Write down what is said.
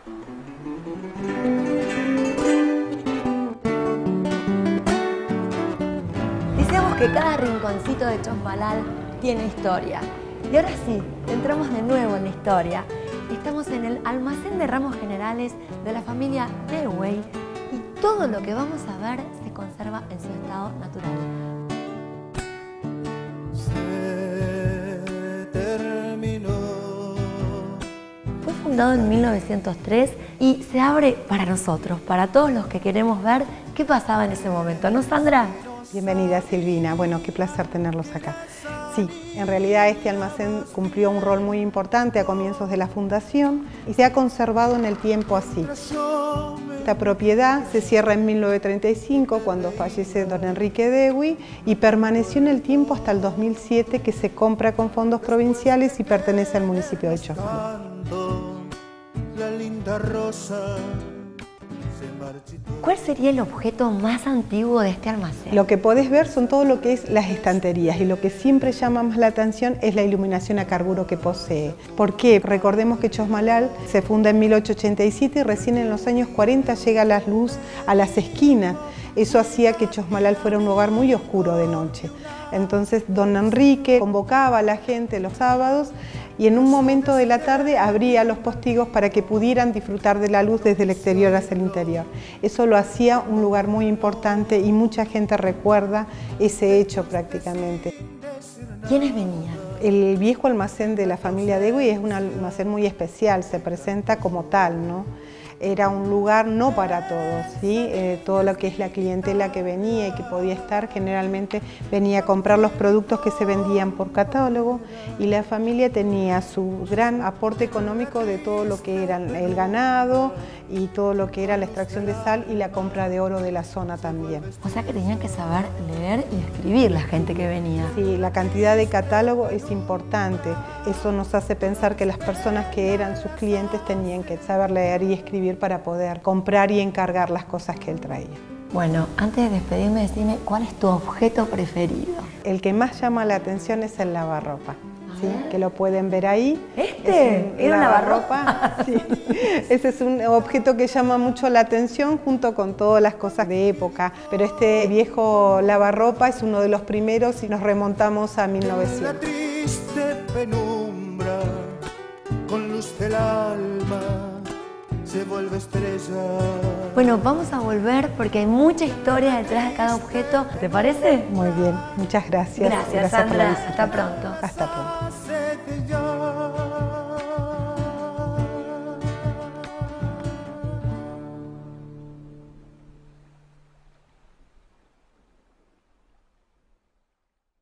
Decíamos que cada rinconcito de Chosmalal tiene historia. Y ahora sí, entramos de nuevo en la historia. Estamos en el almacén de ramos generales de la familia Dewey y todo lo que vamos a ver se conserva en su estado natural. Fue fundado en 1903 y se abre para nosotros, para todos los que queremos ver qué pasaba en ese momento, ¿no, Sandra? Bienvenida, Silvina. Bueno, qué placer tenerlos acá. Sí, en realidad este almacén cumplió un rol muy importante a comienzos de la fundación y se ha conservado en el tiempo así. Esta propiedad se cierra en 1935 cuando fallece don Enrique Dewey y permaneció en el tiempo hasta el 2007 que se compra con fondos provinciales y pertenece al municipio de Chosmalal. ¿Cuál sería el objeto más antiguo de este almacén? Lo que podés ver son todo lo que es las estanterías y lo que siempre llama más la atención es la iluminación a carburo que posee. ¿Por qué? Recordemos que Chosmalal se funda en 1887 y recién en los años 40 llega la luz a las esquinas. Eso hacía que Chosmalal fuera un lugar muy oscuro de noche. Entonces don Enrique convocaba a la gente los sábados y en un momento de la tarde abría los postigos para que pudieran disfrutar de la luz desde el exterior hacia el interior. Eso lo hacía un lugar muy importante y mucha gente recuerda ese hecho prácticamente. ¿Quiénes venían? El viejo almacén de la familia Dewey es un almacén muy especial, se presenta como tal, ¿no? Era un lugar no para todos, ¿sí? Todo lo que es la clientela que venía y que podía estar generalmente venía a comprar los productos que se vendían por catálogo y la familia tenía su gran aporte económico de todo lo que era el ganado y todo lo que era la extracción de sal y la compra de oro de la zona también. O sea que tenían que saber leer y escribir la gente que venía. Sí, la cantidad de catálogo es importante. Eso nos hace pensar que las personas que eran sus clientes tenían que saber leer y escribir para poder comprar y encargar las cosas que él traía. Bueno, antes de despedirme, decime, ¿cuál es tu objeto preferido? El que más llama la atención es el lavarropa, ¿sí? Que lo pueden ver ahí. ¿Era un lavarropa? Sí. Ese es un objeto que llama mucho la atención junto con todas las cosas de época. Pero este viejo lavarropa es uno de los primeros y nos remontamos a 1900. La triste penumbra, con luz del alma, se vuelve estrella. Bueno, vamos a volver porque hay mucha historia detrás de cada objeto. ¿Te parece? Muy bien, muchas gracias. Gracias, Sandra. Hasta pronto. Hasta pronto.